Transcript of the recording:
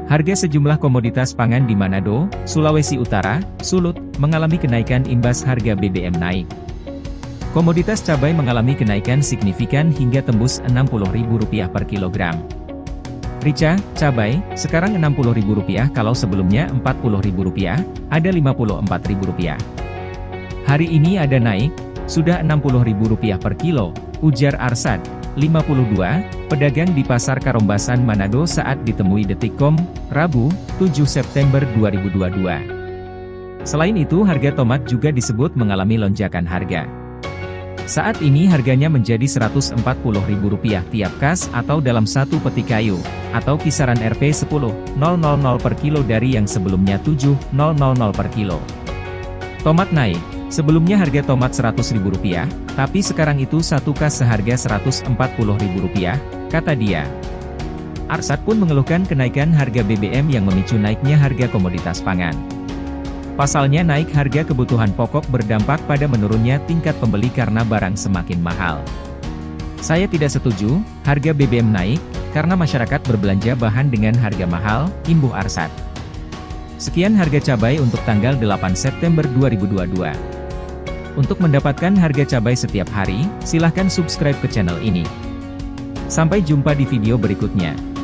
Harga sejumlah komoditas pangan di Manado, Sulawesi Utara, Sulut, mengalami kenaikan imbas harga BBM naik. Komoditas cabai mengalami kenaikan signifikan hingga tembus Rp60.000 per kilogram. Rica, cabai, sekarang Rp60.000 kalau sebelumnya Rp40.000, ada Rp54.000. Hari ini ada naik, sudah Rp60.000 per kilo, ujar Arsad, 52, pedagang di Pasar Karombasan Manado saat ditemui Detikcom, Rabu, 7 September 2022. Selain itu harga tomat juga disebut mengalami lonjakan harga. Saat ini harganya menjadi Rp140.000 tiap kas atau dalam satu peti kayu, atau kisaran Rp10.000 per kilo dari yang sebelumnya Rp7.000 per kilo. Tomat naik, sebelumnya harga tomat Rp100.000, tapi sekarang itu satu kas seharga Rp140.000, kata dia. Arsad pun mengeluhkan kenaikan harga BBM yang memicu naiknya harga komoditas pangan. Pasalnya naik harga kebutuhan pokok berdampak pada menurunnya tingkat pembeli karena barang semakin mahal. Saya tidak setuju, harga BBM naik, karena masyarakat berbelanja bahan dengan harga mahal, imbuh Arsad. Sekian harga cabai untuk tanggal 8 September 2022. Untuk mendapatkan harga cabai setiap hari, silahkan subscribe ke channel ini. Sampai jumpa di video berikutnya.